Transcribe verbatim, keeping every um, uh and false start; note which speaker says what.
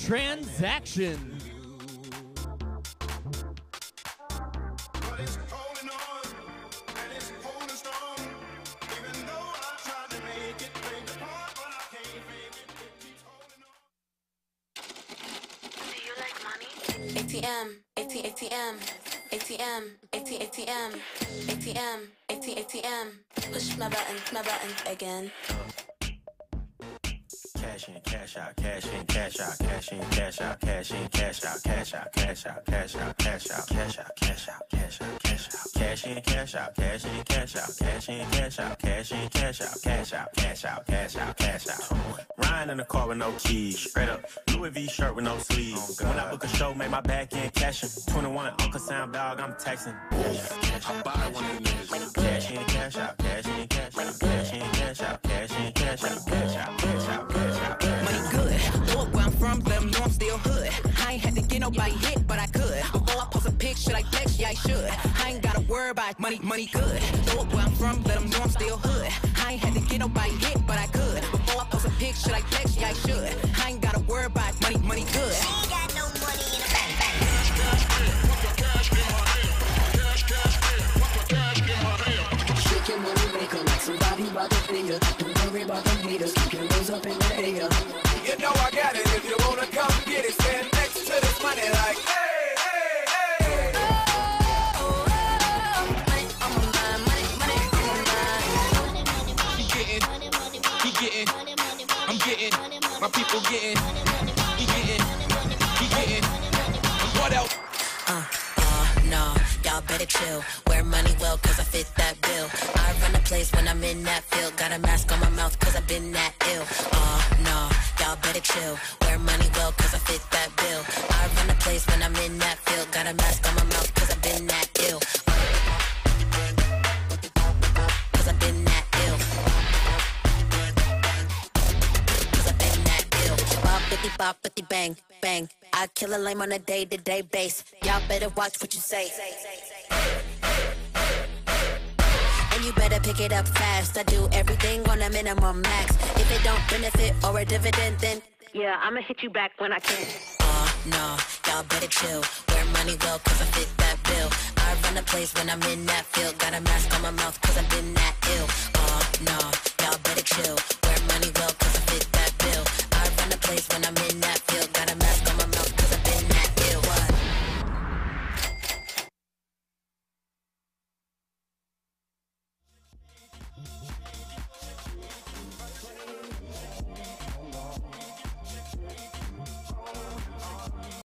Speaker 1: Transaction.
Speaker 2: A T M, AT, ATM, ATM, AT, ATM, ATM, AT, ATM. Push my button, my button again.
Speaker 3: Cash in, cash out, cash in, cash out, cash in, cash out, cash in, cash out, cash out, cash out, cash out, cash out, cash out, cash out, cash out, cash out, cash in, cash out, cash in, cash out, cash in, cash out, cash in, cash out, cash out, cash out, cash out, cash out. Riding in the car with no keys, straight up Louis V shirt with no sleeves. When I book a show, make my back end cashing. twenty-one Uncle Sound Dog, I'm texting. I buy one of these. Cash in, cash out, cash in, cash out, cash in, cash out, cash in, cash out, cash out, cash out, cash out.
Speaker 4: Money good. Look where I'm from, let them know I'm still hood. I ain't had to get nobody hit, but I could. Before I post a pic, should I flex? Yeah, I should. I ain't gotta worry about money, money good. Look where I'm from, let them know I'm still hood. I ain't had to get nobody hit, but I could. Before I post a pic, should I flex? Yeah, I should. I ain't gotta worry about money, money good.
Speaker 5: She ain't got no money in the bank.
Speaker 6: Shake your money maker like somebody by the finger. Don't worry about them haters, keep your nose up in the air.
Speaker 7: You know I got it, if you wanna come get it, stand next to this money like, hey, hey, hey.
Speaker 2: Oh, oh, oh, money on my mind, money, money on my mind.
Speaker 7: He getting, he getting, I'm getting, my people getting, he getting, he getting, what else?
Speaker 2: Uh, uh, no, y'all better chill. Wear money well, cause I fit that bill. I run the place when I'm in that field. Got a mask on my mouth, cause I've been that ill. Uh, no, y'all better chill. Wear money well, cause I fit that bill. I run the place when I'm in that field. Got a mask on my mouth, cause I've been that ill. Cause I've been that ill. Cause I've been that ill. Bop, bitty, bop, bitty, bang, bang. I kill a lame on a day-to-day base. Y'all better watch what you say. And you better pick it up fast. I do everything on a minimum max. If it don't benefit or a dividend, then yeah, I'ma hit you back when I can. Uh, no, y'all better chill. Wear money well, cause I fit that bill. I run the place when I'm in that field. Got a mask on my mouth, cause I've been that ill. Uh, no, y'all better chill. Wear money well, cause I fit that bill. I run the place when I'm in that field.